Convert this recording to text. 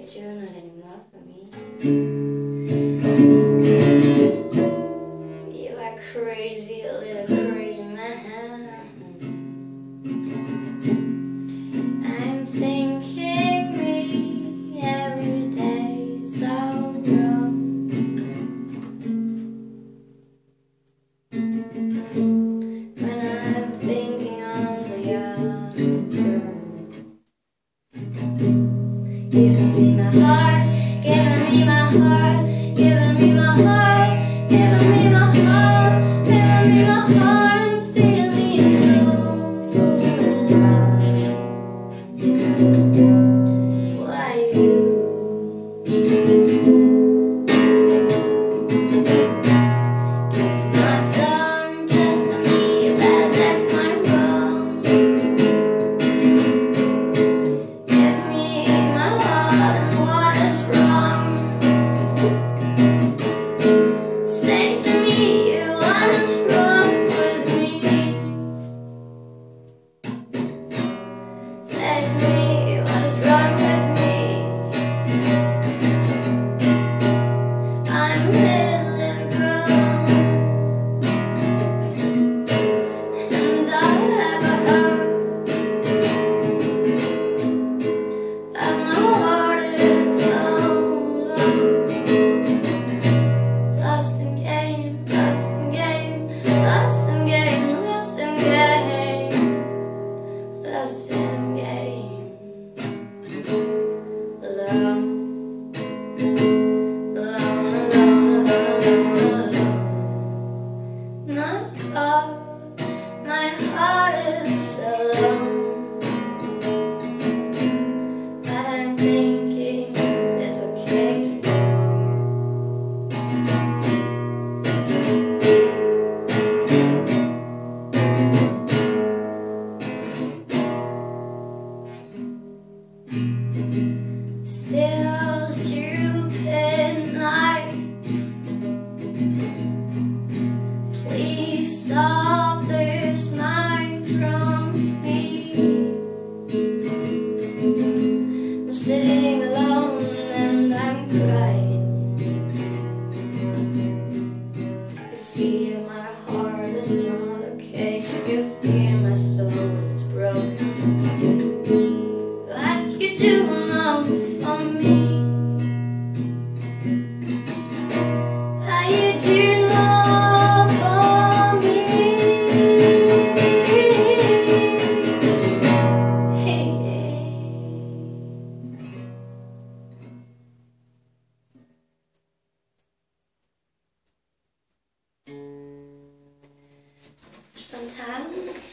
that you're not anymore for me. You are crazy, a little crazy man. I'm thinking me every day so wrong. When I'm thinking on the young girl, giving me my heart, giving me my heart, giving me my heart, giving me my heart, giving me my heart, and feeling so wrong. Why you? Give my song just to me, but that's my wrong. Give me my heart and what is wrong. Say to me what is wrong with me. Say to me what is wrong with me. I'm a little girl, and I have a heart, but my heart is so long. Lost in game, lost in game, lost in game, lost in game, lost in game. Alone, alone, alone, alone, alone. My heart is alone, but I'm thinking it's okay. Still stupid night. Please stop this night from me. I'm sitting alone and I'm crying. You feel my heart is not okay. You feel my soul is broken. What you do now for me? How you do now for me? Hey. Spontan.